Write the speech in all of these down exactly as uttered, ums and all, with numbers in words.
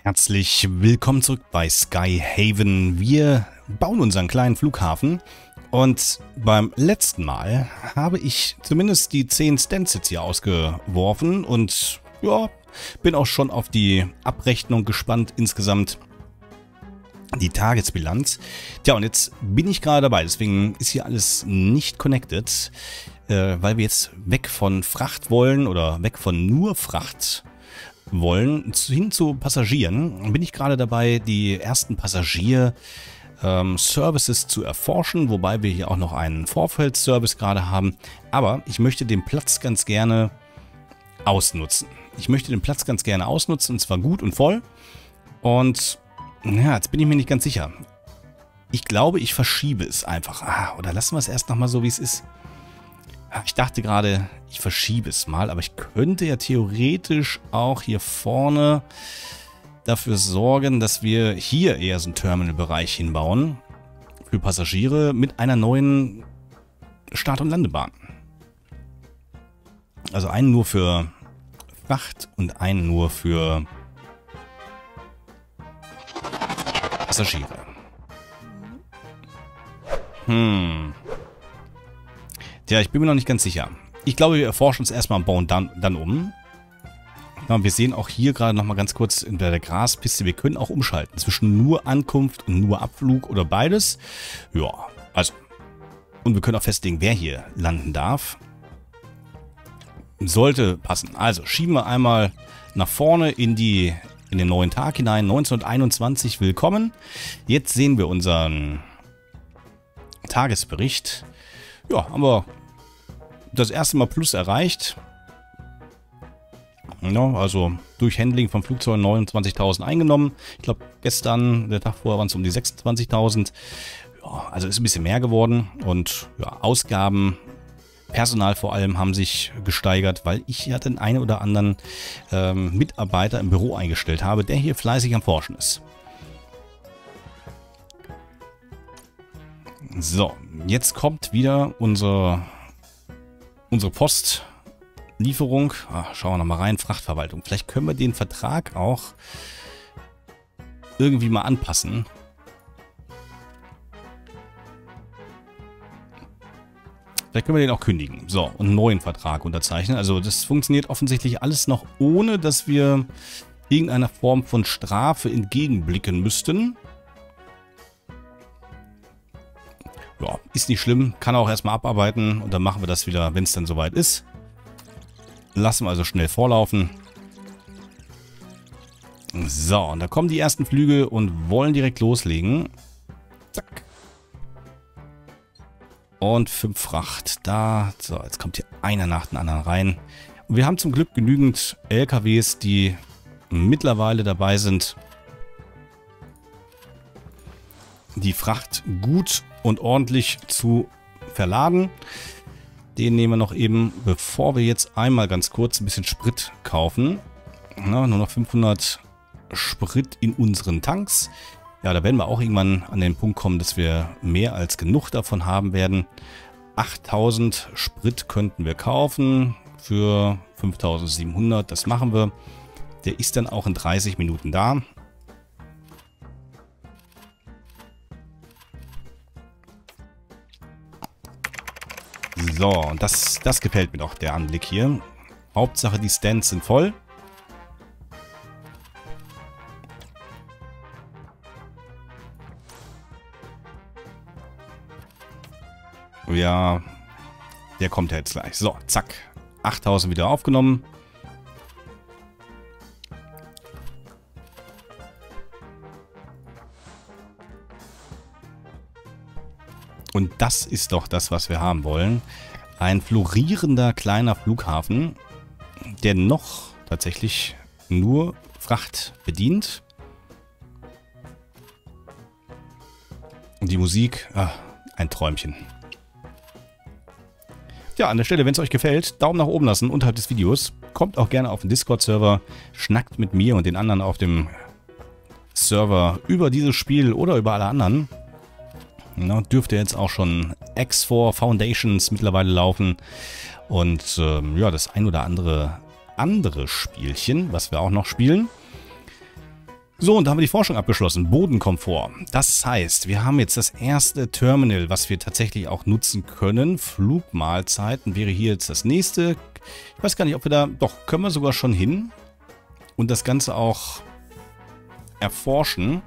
Herzlich willkommen zurück bei Skyhaven. Wir bauen unseren kleinen Flughafen und beim letzten Mal habe ich zumindest die zehn Stands jetzt hier ausgeworfen und ja, bin auch schon auf die Abrechnung gespannt insgesamt. Die Tagesbilanz. Tja, und jetzt bin ich gerade dabei, deswegen ist hier alles nicht connected, äh, weil wir jetzt weg von Fracht wollen oder weg von nur Fracht wollen, hin zu Passagieren. Bin ich gerade dabei, die ersten Passagier-Services ähm, zu erforschen, wobei wir hier auch noch einen Vorfeldservice gerade haben. Aber ich möchte den Platz ganz gerne ausnutzen. Ich möchte den Platz ganz gerne ausnutzen, und zwar gut und voll. Und ja, jetzt bin ich mir nicht ganz sicher. Ich glaube, ich verschiebe es einfach. Ah, oder lassen wir es erst nochmal so, wie es ist. Ich dachte gerade, ich verschiebe es mal, aber ich könnte ja theoretisch auch hier vorne dafür sorgen, dass wir hier eher so einen Terminalbereich hinbauen für Passagiere mit einer neuen Start- und Landebahn. Also einen nur für Fracht und einen nur für Passagiere. Hm. Tja, ich bin mir noch nicht ganz sicher. Ich glaube, wir erforschen uns erstmal und bauen dann, dann um. Ja, wir sehen auch hier gerade nochmal ganz kurz in der Graspiste, wir können auch umschalten zwischen nur Ankunft und nur Abflug oder beides. Ja, also. Und wir können auch festlegen, wer hier landen darf. Sollte passen. Also schieben wir einmal nach vorne in die in den neuen Tag hinein. neunzehnhunderteinundzwanzig, willkommen. Jetzt sehen wir unseren Tagesbericht. Ja, haben wir das erste Mal Plus erreicht. Ja, also durch Handling von Flugzeugen neunundzwanzigtausend eingenommen. Ich glaube, gestern, der Tag vorher, waren es um die sechsundzwanzigtausend. Ja, also ist ein bisschen mehr geworden. Und ja, Ausgaben, Personal vor allem, haben sich gesteigert, weil ich ja den einen oder anderen ähm, Mitarbeiter im Büro eingestellt habe, der hier fleißig am Forschen ist. So, jetzt kommt wieder unser, unsere Postlieferung. Ach, schauen wir nochmal rein, Frachtverwaltung. Vielleicht können wir den Vertrag auch irgendwie mal anpassen. Vielleicht können wir den auch kündigen. So, und einen neuen Vertrag unterzeichnen. Also das funktioniert offensichtlich alles noch, ohne dass wir irgendeiner Form von Strafe entgegenblicken müssten. Ja, ist nicht schlimm. Kann auch erstmal abarbeiten und dann machen wir das wieder, wenn es dann soweit ist. Lassen wir also schnell vorlaufen. So, und da kommen die ersten Flüge und wollen direkt loslegen. Zack. Und fünf Fracht. Da, so, jetzt kommt hier einer nach dem anderen rein. Und wir haben zum Glück genügend L K Ws, die mittlerweile dabei sind, die Fracht gut und ordentlich zu verladen. Den nehmen wir noch eben, bevor wir jetzt einmal ganz kurz ein bisschen Sprit kaufen. Na, nur noch fünfhundert Sprit in unseren Tanks. Ja, da werden wir auch irgendwann an den Punkt kommen, dass wir mehr als genug davon haben werden. achttausend Sprit könnten wir kaufen für fünftausendsiebenhundert. Das machen wir. Der ist dann auch in dreißig Minuten da. So, und das, das gefällt mir doch, der Anblick hier. Hauptsache, die Stands sind voll. Ja, der kommt ja jetzt gleich. So, zack. achttausend wieder aufgenommen. Und das ist doch das, was wir haben wollen. Ein florierender kleiner Flughafen, der noch tatsächlich nur Fracht bedient. Und die Musik, ah, ein Träumchen. Ja, an der Stelle, wenn es euch gefällt, Daumen nach oben lassen unterhalb des Videos. Kommt auch gerne auf den Discord-Server, schnackt mit mir und den anderen auf dem Server über dieses Spiel oder über alle anderen. Na, dürfte jetzt auch schon X vier Foundations mittlerweile laufen. Und ähm, ja, das ein oder andere andere Spielchen, was wir auch noch spielen. So, und da haben wir die Forschung abgeschlossen. Bodenkomfort. Das heißt, wir haben jetzt das erste Terminal, was wir tatsächlich auch nutzen können. Flugmahlzeiten wäre hier jetzt das nächste. Ich weiß gar nicht, ob wir da... Doch, können wir sogar schon hin. Und das Ganze auch erforschen.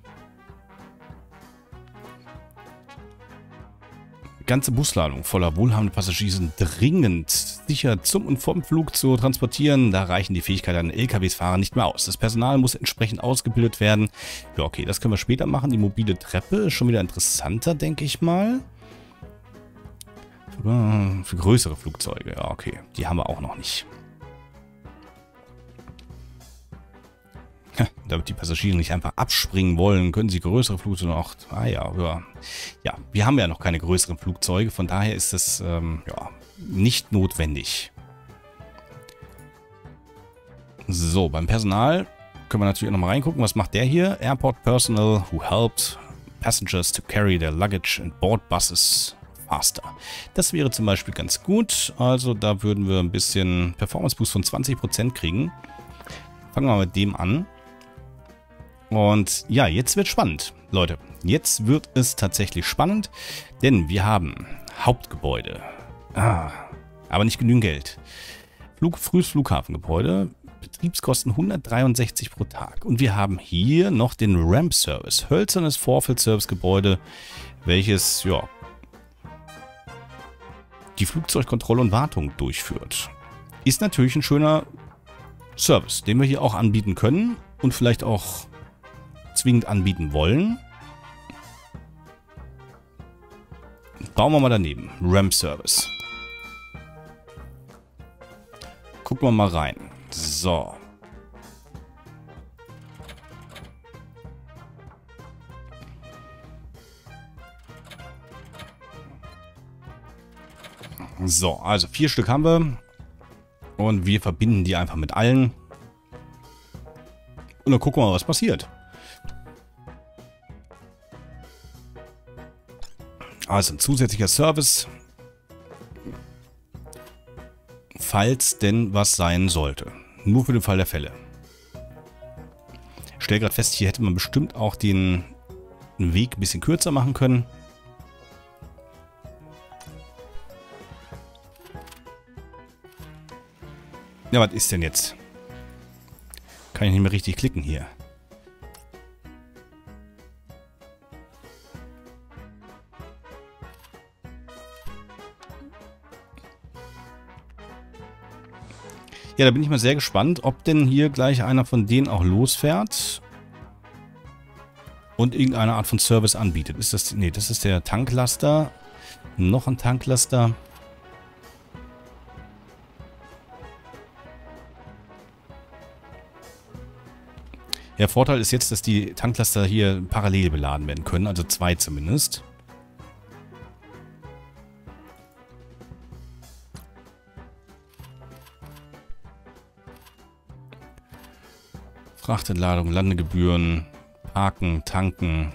Ganze Busladung voller wohlhabende Passagiere sind dringend sicher zum und vom Flug zu transportieren. Da reichen die Fähigkeiten an L K Ws-Fahrer nicht mehr aus. Das Personal muss entsprechend ausgebildet werden. Ja, okay, das können wir später machen. Die mobile Treppe ist schon wieder interessanter, denke ich mal. Für, für größere Flugzeuge, ja, okay. Die haben wir auch noch nicht. Damit die Passagiere nicht einfach abspringen wollen, können sie größere Flugzeuge auch... Ah ja, ja. Ja, wir haben ja noch keine größeren Flugzeuge, von daher ist das ähm, ja, nicht notwendig. So, beim Personal können wir natürlich auch nochmal reingucken. Was macht der hier? Airport Personnel who helped passengers to carry their luggage and board buses faster. Das wäre zum Beispiel ganz gut. Also da würden wir ein bisschen Performance Boost von zwanzig Prozent kriegen. Fangen wir mal mit dem an. Und ja, jetzt wird spannend, Leute. Jetzt wird es tatsächlich spannend, denn wir haben Hauptgebäude. Ah, aber nicht genügend Geld. Flug, frühes Flughafengebäude, Betriebskosten hundertdreiundsechzig pro Tag. Und wir haben hier noch den Ramp-Service, hölzernes Vorfeld-Service-Gebäude, welches, ja, die Flugzeugkontrolle und Wartung durchführt. Ist natürlich ein schöner Service, den wir hier auch anbieten können und vielleicht auch zwingend anbieten wollen. Bauen wir mal daneben. Ramp-Service. Gucken wir mal rein. So. So, also vier Stück haben wir. Und wir verbinden die einfach mit allen. Und dann gucken wir mal, was passiert. Also ein zusätzlicher Service, falls denn was sein sollte. Nur für den Fall der Fälle. Ich stelle gerade fest, hier hätte man bestimmt auch den Weg ein bisschen kürzer machen können. Ja, was ist denn jetzt? Kann ich nicht mehr richtig klicken hier. Ja, da bin ich mal sehr gespannt, ob denn hier gleich einer von denen auch losfährt und irgendeine Art von Service anbietet. Ist das... Nee, das ist der Tanklaster. Noch ein Tanklaster. Der Vorteil ist jetzt, dass die Tanklaster hier parallel beladen werden können, also zwei zumindest. Frachtentladung, Landegebühren, Parken, Tanken.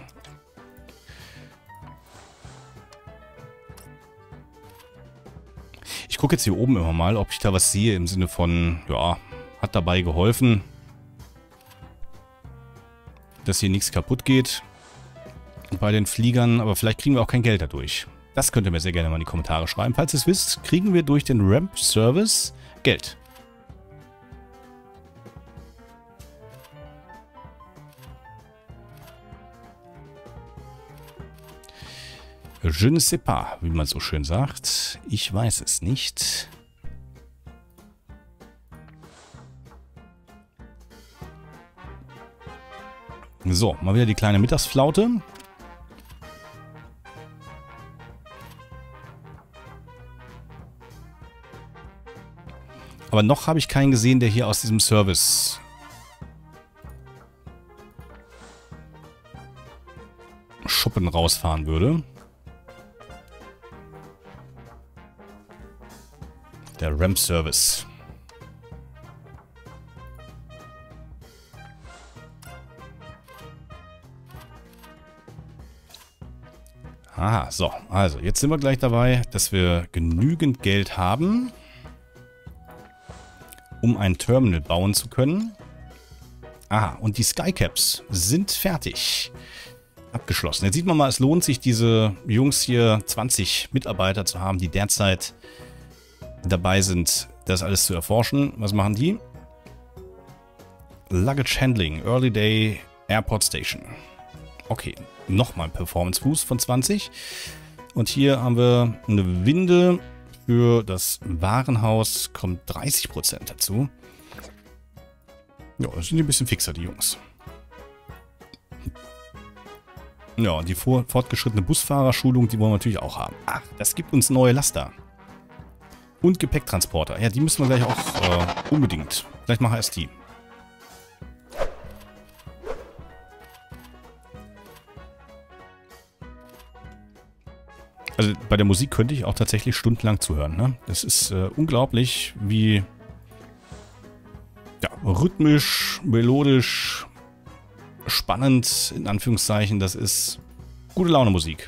Ich gucke jetzt hier oben immer mal, ob ich da was sehe im Sinne von, ja, hat dabei geholfen, dass hier nichts kaputt geht bei den Fliegern, aber vielleicht kriegen wir auch kein Geld dadurch. Das könnt ihr mir sehr gerne mal in die Kommentare schreiben. Falls ihr es wisst, kriegen wir durch den Ramp-Service Geld. Je ne sais pas, wie man so schön sagt. Ich weiß es nicht. So, mal wieder die kleine Mittagsflaute. Aber noch habe ich keinen gesehen, der hier aus diesem Service Schuppen rausfahren würde. Der Ramp-Service. Aha, so. Also, jetzt sind wir gleich dabei, dass wir genügend Geld haben, um ein Terminal bauen zu können. Aha, und die Skycaps sind fertig. Abgeschlossen. Jetzt sieht man mal, es lohnt sich, diese Jungs hier, zwanzig Mitarbeiter zu haben, die derzeit dabei sind, das alles zu erforschen. Was machen die? Luggage Handling, Early Day, Airport Station. Okay, nochmal ein Performance Boost von zwanzig. Und hier haben wir eine Winde für das Warenhaus, kommt dreißig Prozent dazu. Ja, das sind ein bisschen fixer, die Jungs. Ja, die vor, fortgeschrittene Busfahrerschulung, die wollen wir natürlich auch haben. Ach, das gibt uns neue Laster. Und Gepäcktransporter. Ja, die müssen wir gleich auch äh, unbedingt. Vielleicht machen wir erst die. Also bei der Musik könnte ich auch tatsächlich stundenlang zuhören. Ne? Das ist äh, unglaublich, wie ja, rhythmisch, melodisch, spannend, in Anführungszeichen. Das ist gute Laune Musik.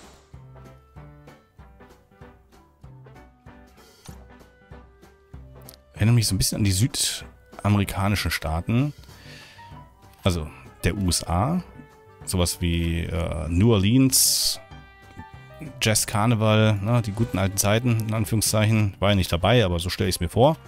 Erinnert mich so ein bisschen an die südamerikanischen Staaten. Also der U S A. Sowas wie äh, New Orleans, Jazz Carnival, ne, die guten alten Zeiten, in Anführungszeichen. War ja nicht dabei, aber so stelle ich es mir vor.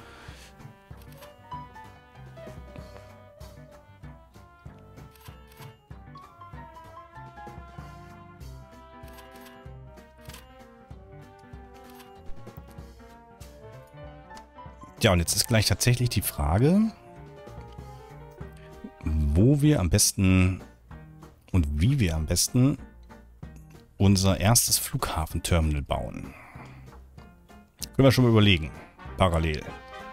Ja, und jetzt ist gleich tatsächlich die Frage, wo wir am besten und wie wir am besten unser erstes Flughafenterminal bauen. Können wir schon mal überlegen, parallel.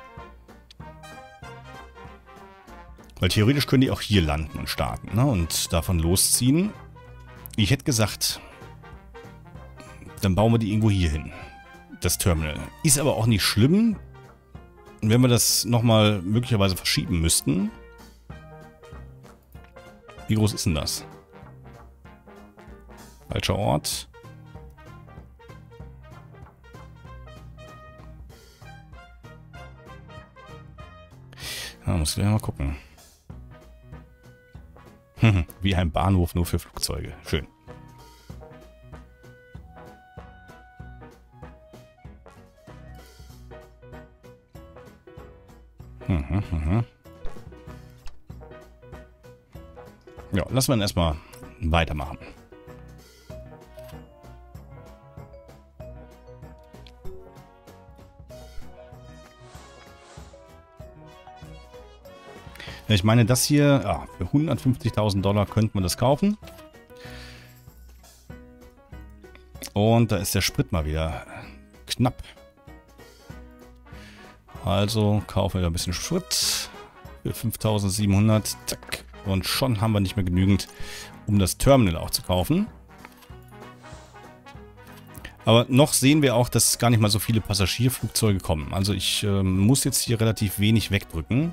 Weil theoretisch können die auch hier landen und starten, ne, und davon losziehen. Ich hätte gesagt, dann bauen wir die irgendwo hier hin, das Terminal. Ist aber auch nicht schlimm. Wenn wir das nochmal möglicherweise verschieben müssten. Wie groß ist denn das? Falscher Ort. Ja, muss ich gleich mal gucken. Wie ein Bahnhof nur für Flugzeuge. Schön. Mhm, mhm. Ja, lassen wir ihn erstmal weitermachen. Ich meine, das hier, ja, für hundertfünfzigtausend Dollar könnten wir das kaufen. Und da ist der Sprit mal wieder knapp. Also kaufen wir ein bisschen Sprit für fünftausendsiebenhundert. Zack. Und schon haben wir nicht mehr genügend, um das Terminal auch zu kaufen. Aber noch sehen wir auch, dass gar nicht mal so viele Passagierflugzeuge kommen. Also ich äh, muss jetzt hier relativ wenig wegdrücken.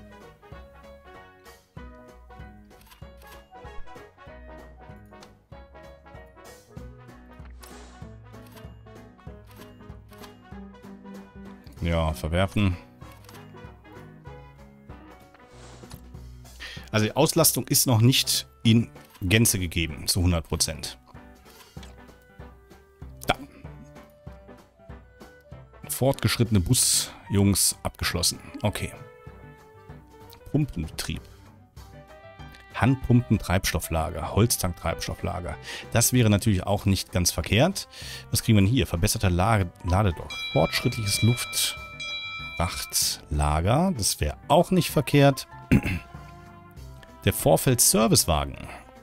Ja, verwerfen. Also die Auslastung ist noch nicht in Gänze gegeben, zu hundert Prozent. Da. Fortgeschrittene Busjungs abgeschlossen. Okay. Pumpenbetrieb. Handpumpen-Treibstofflager, Holztank-Treibstofflager. Das wäre natürlich auch nicht ganz verkehrt. Was kriegen wir denn hier? Verbesserter Lade Ladedock. Fortschrittliches Luftfrachtlager. Das wäre auch nicht verkehrt. Der Vorfeld-Servicewagen.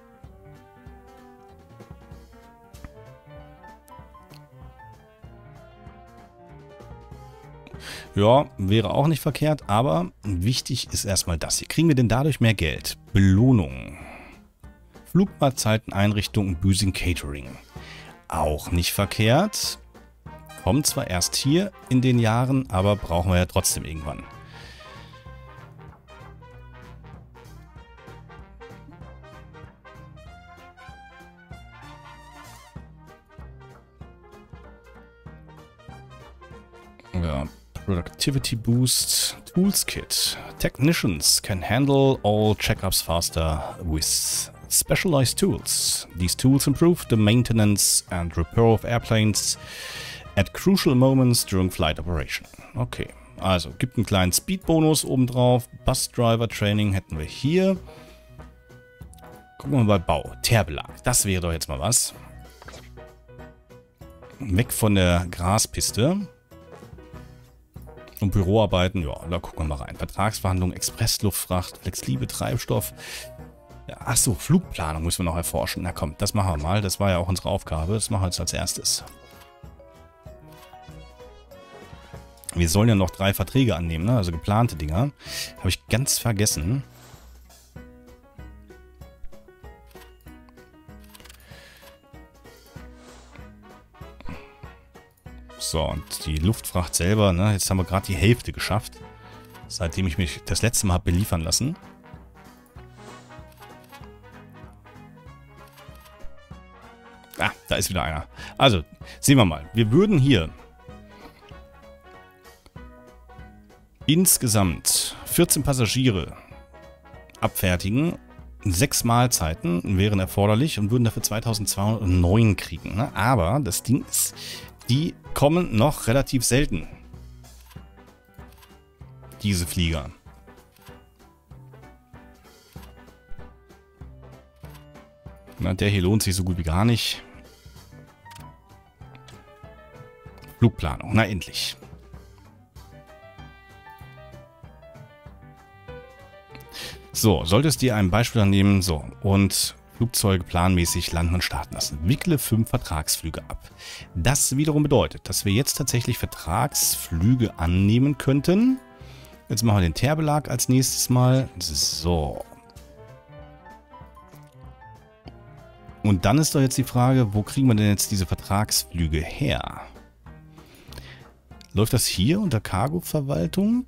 Ja, wäre auch nicht verkehrt, aber wichtig ist erstmal das hier. Kriegen wir denn dadurch mehr Geld? Belohnung. Flugmahlzeiteneinrichtung und Büsing Catering. Auch nicht verkehrt. Kommt zwar erst hier in den Jahren, aber brauchen wir ja trotzdem irgendwann. Ja, Productivity Boost Tools Kit. Technicians can handle all checkups faster with specialized tools. These tools improve the maintenance and repair of airplanes at crucial moments during flight operation. Okay, also gibt einen kleinen Speed-Bonus obendrauf. Bus-Driver-Training hätten wir hier. Gucken wir mal bei Bau. Teerbelag. Das wäre doch jetzt mal was. Weg von der Graspiste. Und Büroarbeiten, ja, da gucken wir mal rein. Vertragsverhandlungen, Expressluftfracht, flexible Treibstoff. Ja, achso, Flugplanung müssen wir noch erforschen. Na komm, das machen wir mal. Das war ja auch unsere Aufgabe. Das machen wir jetzt als erstes. Wir sollen ja noch drei Verträge annehmen, ne? Also geplante Dinger. Habe ich ganz vergessen. So, und die Luftfracht selber, ne? Jetzt haben wir gerade die Hälfte geschafft. Seitdem ich mich das letzte Mal habe beliefern lassen. Ah, da ist wieder einer. Also, sehen wir mal. Wir würden hier insgesamt vierzehn Passagiere abfertigen. Sechs Mahlzeiten wären erforderlich und würden dafür zweitausendzweihundertneun kriegen. Ne? Aber das Ding ist, die kommen noch relativ selten. Diese Flieger. Na, der hier lohnt sich so gut wie gar nicht. Flugplanung, na endlich. So, solltest du dir ein Beispiel annehmen, so, und Flugzeuge planmäßig landen und starten lassen. Wickle fünf Vertragsflüge ab. Das wiederum bedeutet, dass wir jetzt tatsächlich Vertragsflüge annehmen könnten. Jetzt machen wir den Teerbelag als nächstes Mal. So. Und dann ist doch jetzt die Frage, wo kriegen wir denn jetzt diese Vertragsflüge her? Läuft das hier unter Cargo-Verwaltung?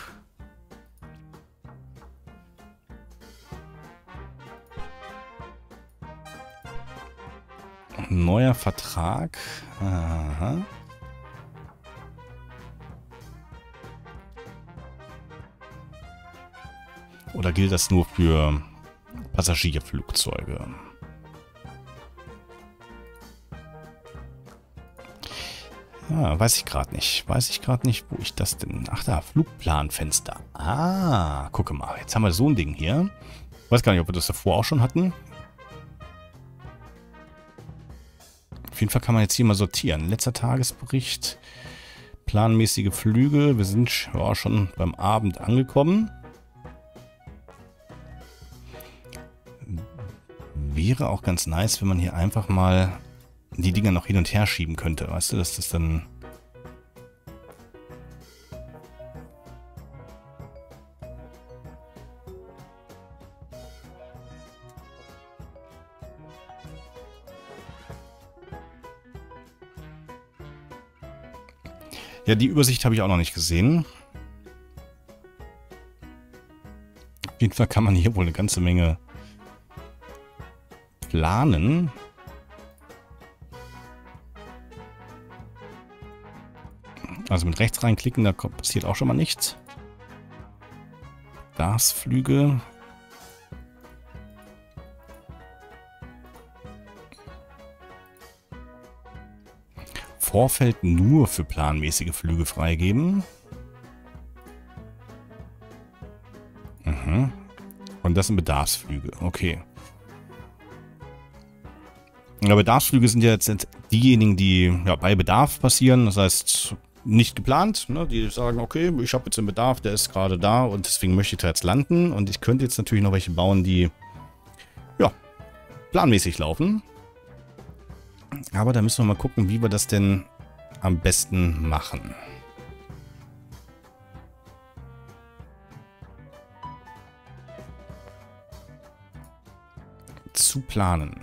Neuer Vertrag. Aha. Oder gilt das nur für Passagierflugzeuge? Ah, weiß ich gerade nicht. Weiß ich gerade nicht, wo ich das denn... Ach da, Flugplanfenster. Ah, gucke mal. Jetzt haben wir so ein Ding hier. Ich weiß gar nicht, ob wir das davor auch schon hatten. Auf jeden Fall kann man jetzt hier mal sortieren. Letzter Tagesbericht. Planmäßige Flüge. Wir sind ja, schon beim Abend angekommen. Wäre auch ganz nice, wenn man hier einfach mal die Dinger noch hin und her schieben könnte. Weißt du, dass das dann... Ja, die Übersicht habe ich auch noch nicht gesehen. Auf jeden Fall kann man hier wohl eine ganze Menge planen. Also mit rechts reinklicken, da passiert auch schon mal nichts. Gasflüge. Vorfeld nur für planmäßige Flüge freigeben. Mhm. Und das sind Bedarfsflüge. Okay. Ja, Bedarfsflüge sind ja jetzt diejenigen, die ja, bei Bedarf passieren. Das heißt, nicht geplant. Ne? Die sagen, okay, ich habe jetzt einen Bedarf, der ist gerade da und deswegen möchte ich da jetzt landen. Und ich könnte jetzt natürlich noch welche bauen, die ja, planmäßig laufen. Aber da müssen wir mal gucken, wie wir das denn am besten machen. Zu planen.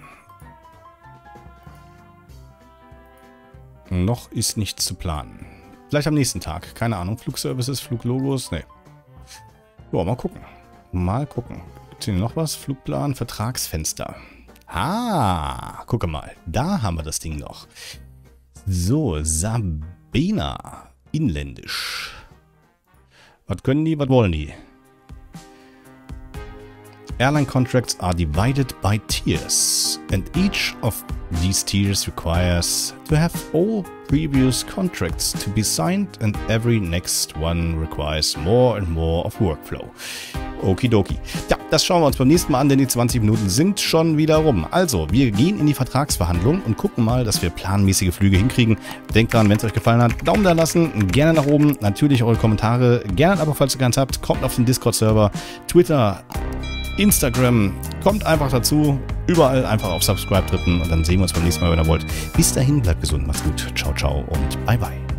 Noch ist nichts zu planen. Vielleicht am nächsten Tag. Keine Ahnung. Flugservices, Fluglogos. Nee. Ja, mal gucken. Mal gucken. Gibt es hier noch was? Flugplan, Vertragsfenster. Ah, gucke mal. Da haben wir das Ding noch. So, Sabena. Inländisch. Was können die? Was wollen die? Airline contracts are divided by tiers, and each of these tiers requires to have all previous contracts to be signed, and every next one requires more and more of workflow. Okidoki. Ja, das schauen wir uns beim nächsten Mal an, denn die zwanzig Minuten sind schon wieder rum. Also, wir gehen in die Vertragsverhandlung und gucken mal, dass wir planmäßige Flüge hinkriegen. Denkt dran, wenn es euch gefallen hat, Daumen da lassen, gerne nach oben, natürlich eure Kommentare, gerne ein Abo, falls ihr keins habt, kommt auf den Discord-Server, Twitter, Instagram, kommt einfach dazu, überall einfach auf Subscribe drücken und dann sehen wir uns beim nächsten Mal, wenn ihr wollt. Bis dahin, bleibt gesund, macht's gut, ciao, ciao und bye, bye.